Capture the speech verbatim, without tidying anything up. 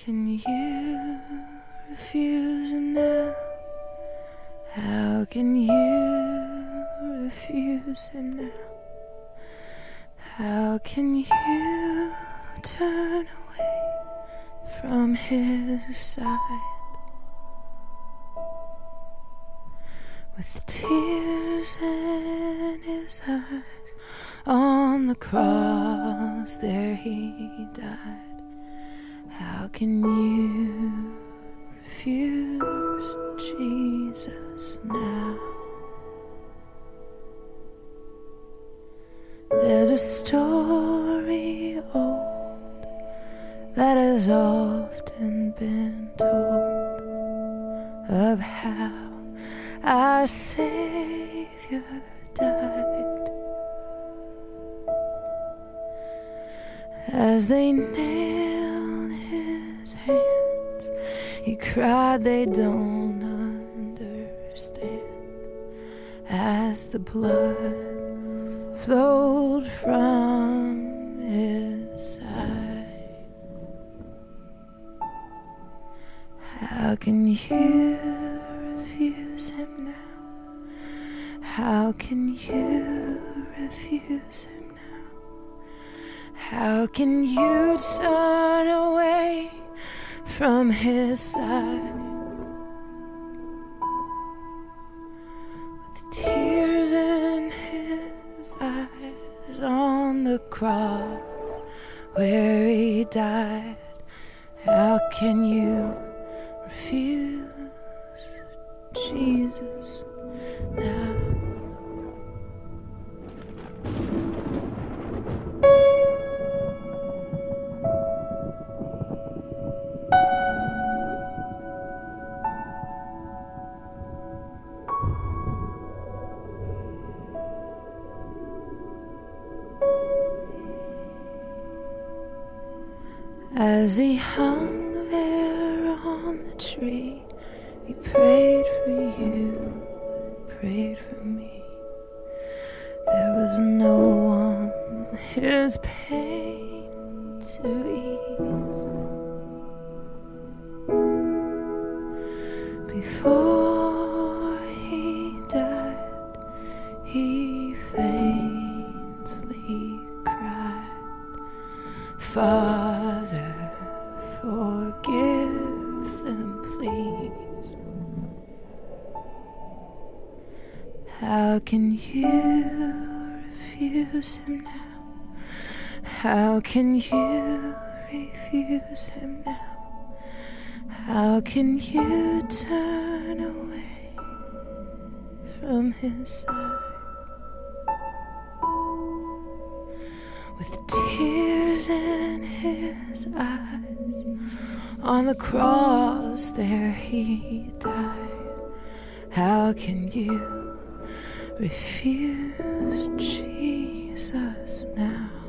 can you refuse him now? How can you refuse him now? How can you turn away from his side? With tears in his eyes, on the cross there he died. How can you refuse Jesus now? There's a story old that has often been told of how our Savior died. As they nailed his hands, he cried, they don't understand. As the blood flowed from his side, how can you refuse him now? How can you refuse him now? How can you turn away from his side? With tears in his eyes, on the cross where he died, how can you refuse Jesus now? As he hung there on the tree, he prayed for you, prayed for me. There was no one his pain to ease. Before he died, he faintly cried, Father, forgive them, please. How can you refuse him now? How can you refuse him now? How can you turn away from his side? With tears in his eyes, on the cross there he died. How can you refuse Jesus now?